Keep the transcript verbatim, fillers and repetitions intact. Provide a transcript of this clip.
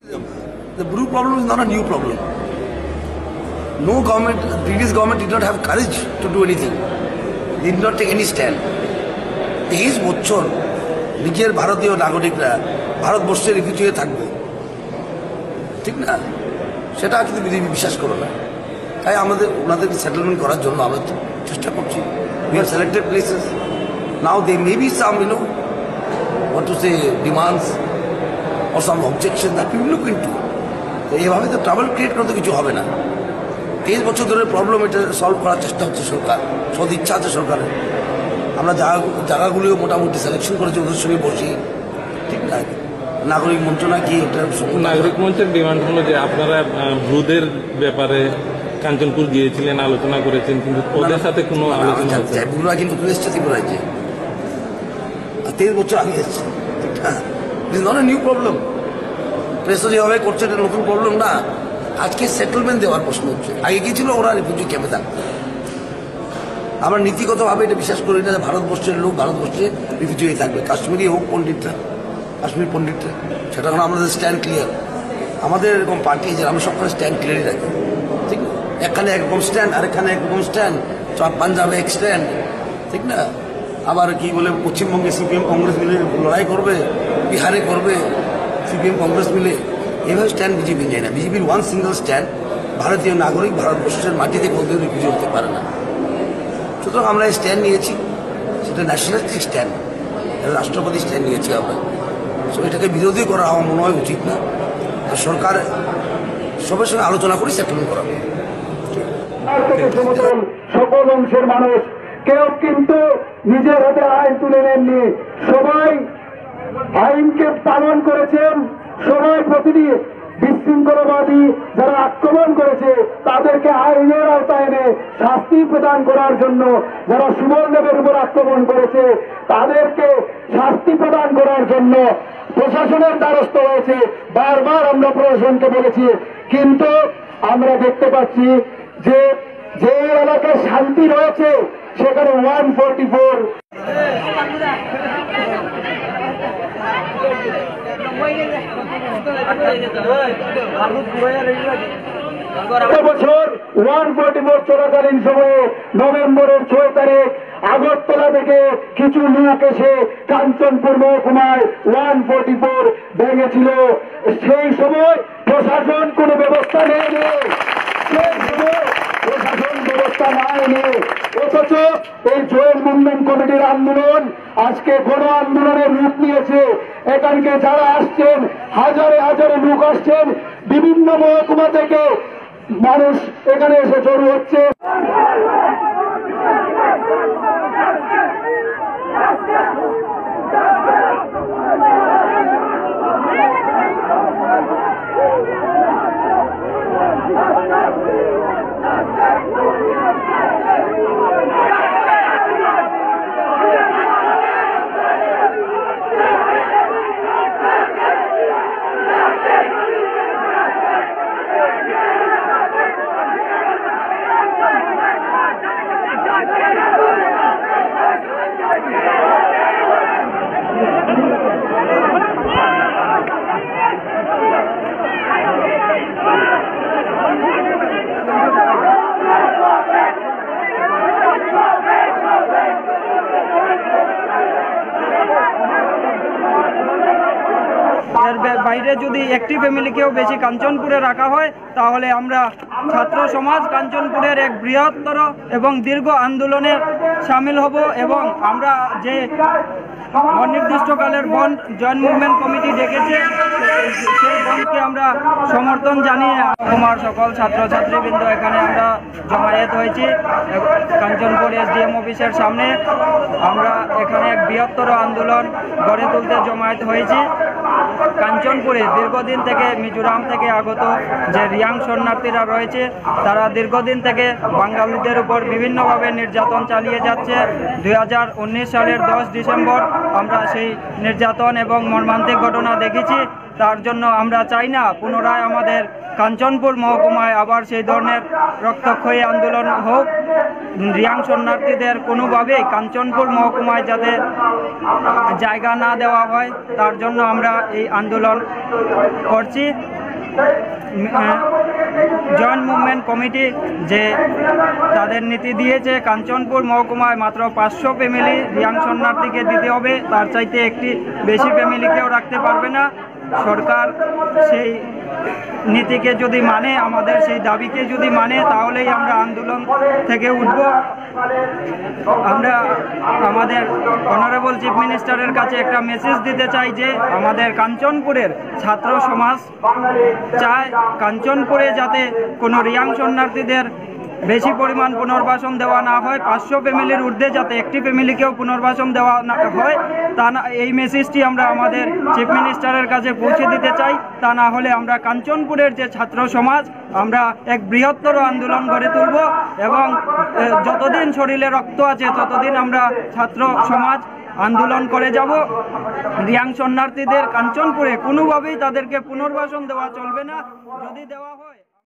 The blue problem is not a new problem. No government, previous government did not have courage to do anything. They did not take any stand. তেইশ বছর নিজের ভারতীয় নাগরিকরা ভারতবর্ষে refugee হয়ে থাকবে, ঠিক না? সেটা কিন্তু বিজেপি বিশ্বাস করো না। তাই আমাদের ওনাদেরকে সেটেলমেন্ট করার জন্য আমরা চেষ্টা করছি। We have selected places. Now there may be some, you know, what to say, demands or some objection that we will look into. তো এইভাবে তো ট্রাবল ক্রিয়েট করতে কিছু হবে না। তেইশ বছর ধরে প্রবলেম এটা সলভ করার চেষ্টা হচ্ছে সরকার, সদ ইচ্ছা আছে সরকারের। আমরা জায়গা জায়গাগুলিও মোটামুটি সিলেকশন করেছি, ওদের সঙ্গে বসি, ঠিক না? নাগরিক মঞ্চ না কি এটা নাগরিক মঞ্চের ডিমান্ড হলো যে আপনারা ব্রুদের ব্যাপারে কাঞ্চনপুর গিয়েছিলেন, আলোচনা করেছেন, কিন্তু ওদের সাথে কোনো আলোচনা হচ্ছে না। ব্রুরা কিন্তু নতুন এসছে ত্রিপুরায়, যে তেইশ বছর আগে এসছে, ঠিক না? It is not a new problem. প্রেসও যেভাবে করছে এটা নতুন প্রবলেম না। আজকে সেটেলমেন্ট দেওয়ার প্রশ্ন হচ্ছে। আগে কি ছিল, ওরা রিফিউজি ক্যাম্পে থাকতো। আমরা নীতিগতভাবে এটা বিশ্বাস করি না যে ভারতবর্ষের লোক ভারতবর্ষে রিফিউজি হয়ে থাকবে। কাশ্মীরি হোক পণ্ডিতরা, কাশ্মীর পণ্ডিতরা, সেটা কারণ আমাদের স্ট্যান্ড ক্লিয়ার। আমাদের এরকম পার্টি যে আমরা সবসময় স্ট্যান্ড ক্লিয়ারই রাখি, ঠিক না? এখানে একরকম স্ট্যান্ড, আর এখানে একরকম স্ট্যান্ড, পাঞ্জাবে এক স্ট্যান্ড, ঠিক না? আবার কি বলে পশ্চিমবঙ্গে সিপিএম কংগ্রেস মিলে লড়াই করবে, বিহারে করবে সিপিএম কংগ্রেস মিলে, এভাবে স্ট্যান্ড বিজেপি নেয় না। বিজেপির ওয়ান সিঙ্গল স্ট্যান্ড, ভারতীয় নাগরিক ভারতবর্ষের মাটিতে কোনোদিন রিফিউজি হতে পারে না। সুতরাং আমরা স্ট্যান্ড নিয়েছি, সেটা ন্যাশনালিস্টিক স্ট্যান্ড, রাষ্ট্রপতি স্ট্যান্ড নিয়েছি আমরা। সো এটাকে বিরোধী করা আমার মনে হয় উচিত না। সরকার সবার সঙ্গে আলোচনা করে সেটেলমেন্ট করাবে। সকল অংশের মানুষ কেউ কিন্তু নিজের হাতে আইন তুলে নেননি, সবাই আইনকে পালন করেছেন। সবাই প্রতিটি বিশৃঙ্খলাবাদী যারা আক্রমণ করেছে তাদেরকে আইনের আওতায় এনে শাস্তি প্রদান করার জন্য, যারা সুবলদেবের উপর আক্রমণ করেছে তাদেরকে শাস্তি প্রদান করার জন্য প্রশাসনের দ্বারস্থ হয়েছে। বারবার আমরা প্রশাসনকে বলেছি, কিন্তু আমরা দেখতে পাচ্ছি যে যে এলাকায় শান্তি রয়েছে সেখানে ওয়ান ফোর্টি ফোর বছর ওয়ান ফোর্টি ফোর চলাকালীন সময়ে নভেম্বরের ছয় তারিখ আগরতলা থেকে কিছু লোক এসে কাঞ্চনপুর মহকুমায় ওয়ান ফোর্টি ফোর ভেঙেছিল। সেই সময় প্রশাসন কোনো ব্যবস্থা নেয়নি, সেই সময় প্রশাসন ব্যবস্থা নেয়নি। অথচ এই জয়ের মুভমেন্ট কমিটির আন্দোলন আজকে গণ আন্দোলনের রূপ নিয়েছে। এখানকে যারা আসছেন, হাজারে হাজারে লোক আসছেন, বিভিন্ন মহকুমা থেকে মানুষ এখানে এসে জড়ো হচ্ছে। এর বাইরে যদি একটি ফ্যামিলিকেও বেশি কাঞ্চনপুরে রাখা হয় তাহলে আমরা ছাত্র সমাজ কাঞ্চনপুরের এক বৃহত্তর এবং দীর্ঘ আন্দোলনে সামিল হব এবং আমরা যে অনির্দিষ্টকালের বন্ধ জয়েন্ট মুভমেন্ট কমিটি ডেকেছে সেই বন্ধকে আমরা সমর্থন জানিয়ে আমার সকল ছাত্রছাত্রীবৃন্দ এখানে আমরা জমায়েত হয়েছি কাঞ্চনপুর এসডিএম অফিসের সামনে। আমরা এখানে এক বৃহত্তর আন্দোলন গড়ে তুলতে জমায়েত হয়েছি। কাঞ্চনপুরে দীর্ঘদিন থেকে মিজোরাম থেকে আগত যে রিয়াং শরণার্থীরা রয়েছে তারা দীর্ঘদিন থেকে বাঙালিদের উপর বিভিন্নভাবে নির্যাতন চালিয়ে যাচ্ছে। দুই হাজার উনিশ সালের দশ ডিসেম্বর আমরা সেই নির্যাতন এবং মর্মান্তিক ঘটনা দেখেছি। তার জন্য আমরা চাই না পুনরায় আমাদের কাঞ্চনপুর মহকুমায় আবার সেই ধরনের রক্তক্ষয়ী আন্দোলন হোক। রিয়াং শরণার্থীদের কোনোভাবেই কাঞ্চনপুর মহকুমায় যাতে জায়গা না দেওয়া হয় তার জন্য আমরা এই আন্দোলন করছি। জয়েন্ট মুভমেন্ট কমিটি যে তাদের নীতি দিয়েছে কাঞ্চনপুর মহকুমায় মাত্র পাঁচশো ফ্যামিলি রিয়াং শরণার্থীকে দিতে হবে, তার চাইতে একটি বেশি ফ্যামিলিকেও রাখতে পারবে না। সরকার সেই নীতিকে যদি মানে, আমাদের সেই দাবিকে যদি মানে, তাহলেই আমরা আন্দোলন থেকে উঠব। আমরা আমাদের অনারেবল চিফ মিনিস্টারের কাছে একটা মেসেজ দিতে চাই যে আমাদের কাঞ্চনপুরের ছাত্র সমাজ চায় কাঞ্চনপুরে যাতে কোনো রিয়াং শরণার্থীদের বেশি পরিমাণ পুনর্বাসন দেওয়া না হয়, পাঁচশো ফ্যামিলির ঊর্ধ্বে যাতে একটি ফ্যামিলিকেও পুনর্বাসন দেওয়া না হয়, তা না এই মেসেজটি আমরা আমাদের চিফ মিনিস্টারের কাছে পৌঁছে দিতে চাই। তা না হলে আমরা কাঞ্চনপুরের যে ছাত্র সমাজ আমরা এক বৃহত্তর আন্দোলন গড়ে তুলব এবং যতদিন শরীরে রক্ত আছে ততদিন আমরা ছাত্র সমাজ আন্দোলন করে যাব। রিয়াং শরণার্থীদের কাঞ্চনপুরে কোনোভাবেই তাদেরকে পুনর্বাসন দেওয়া চলবে না। যদি দেওয়া হয়